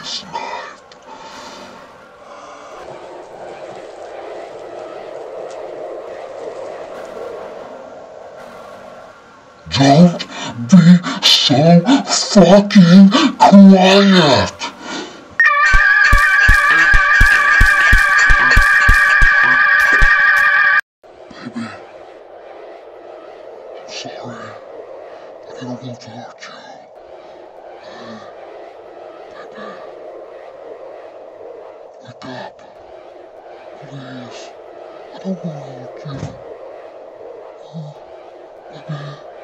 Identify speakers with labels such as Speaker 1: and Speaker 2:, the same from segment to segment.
Speaker 1: this night. Don't be so fucking quiet! Baby, I'm sorry. I didn't want to hurt you. Baby, wake up. Please. I don't want to hurt you. Baby.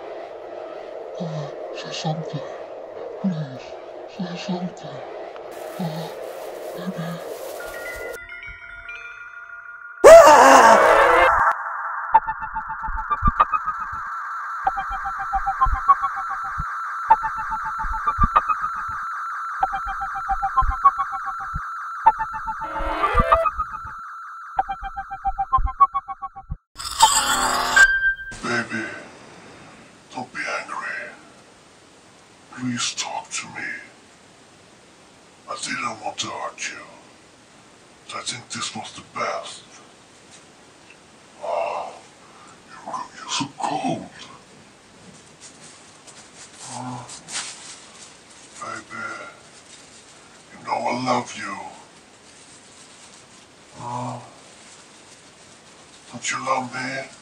Speaker 1: Say something. Please. Say something. Baby. Baby, don't be angry. Please talk to me. I didn't want to hurt you. I think this was the best. Oh, you're so cold. Oh, baby, you know I love you. Oh, don't you love me?